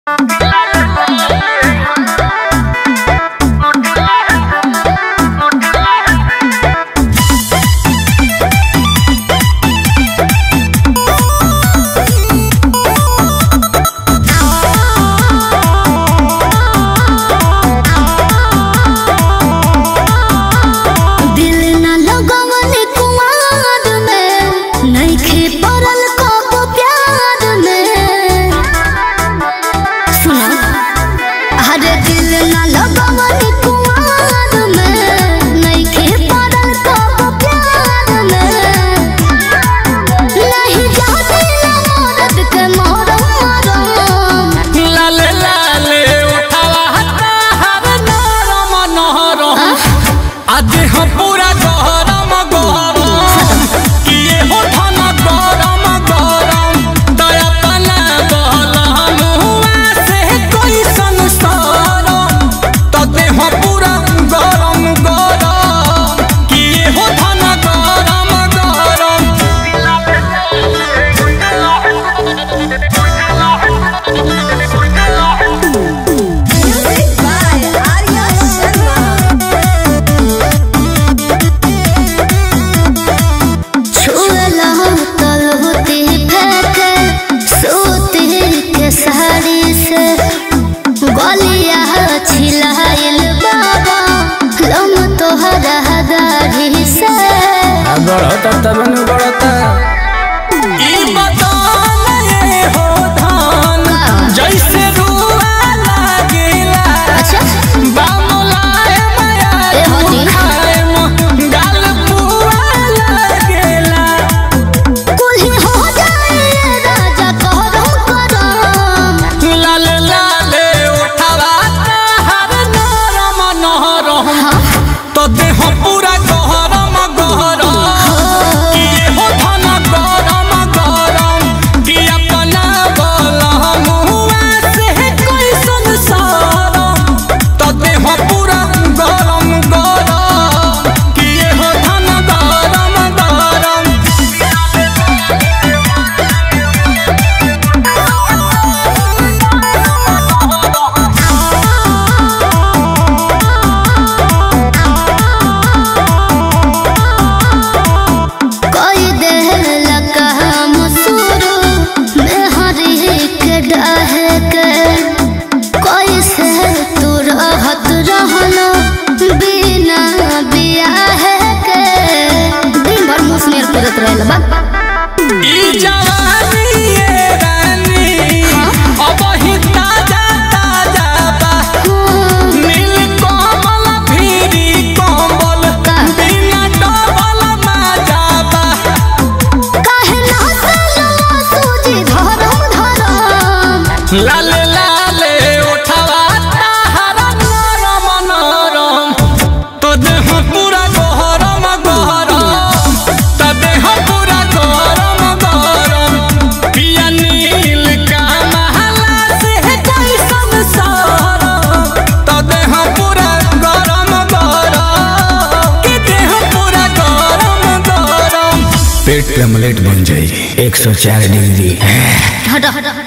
बढ़ता तबन बढ़ता ई बताने हो धान जैसे रुआ लागेला बामुलाए माया खाए गाल पुआ लागेला कुल्ही हो जाए राजा करम लाल लाले उठावा हर नरम नरम तो देह पूरा लाले लाले उठावा हरा नरम नरम तो देह पूरा गहरम गहरम तो देह पूरा गहरम गहरम पिया नील का महला से कैसन सरम तो देह पूरा गरम गरम कि देह पूरा गरम गरम पेट पे अमलेट बन जाए 104 डिग्री। हटा